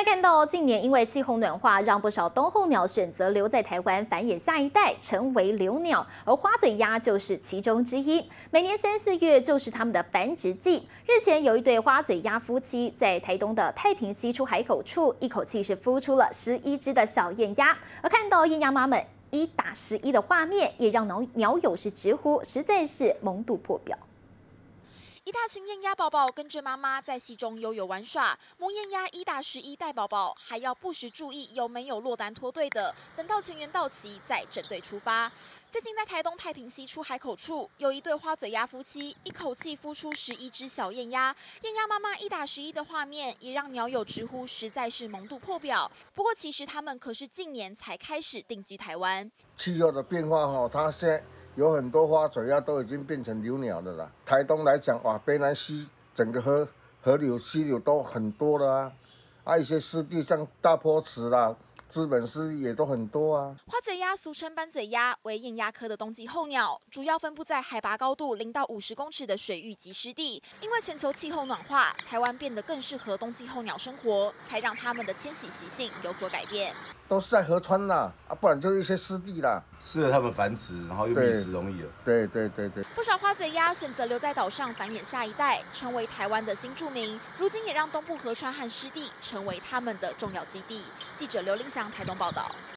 来看到，近年因为气候暖化，让不少冬候鸟选择留在台湾繁衍下一代，成为留鸟，而花嘴鸦就是其中之一。每年3、4月就是它们的繁殖季。日前有一对花嘴鸦夫妻在台东的太平溪出海口处，一口气是孵出了11只的小燕鸭。而看到燕鸭妈们1打11的画面，也让鸟友是直呼，实在是萌度破表。 一大群燕鸭宝宝跟着妈妈在溪中悠游玩耍，母燕鸭1打11带宝宝，还要不时注意有没有落单脱队的，等到全员到齐再整队出发。最近在台东太平溪出海口处，有一对花嘴鸦夫妻一口气孵出11只小燕鸭，燕鸭妈妈1打11的画面也让鸟友直呼实在是萌度破表。不过其实他们可是近年才开始定居台湾， 气候的变化它现在。 有很多花嘴鸦都已经变成留鸟的了。台东来讲，哇，北南溪整个河流、溪流都很多了啊，一些湿地像大坡池啦、资本湿地也都很多啊。 花嘴鸦俗称斑嘴鸦，为燕鸭科的冬季候鸟，主要分布在海拔高度0到50公尺的水域及湿地。因为全球气候暖化，台湾变得更适合冬季候鸟生活，才让它们的迁徙习性有所改变。 都是在河川啦，不然就是一些湿地啦， 适合它们繁殖，然后又觅食容易了。 对。 不少花嘴鸦选择留在岛上繁衍下一代，成为台湾的新住民。如今也让东部河川和湿地成为他们的重要基地。记者刘林祥台东报道。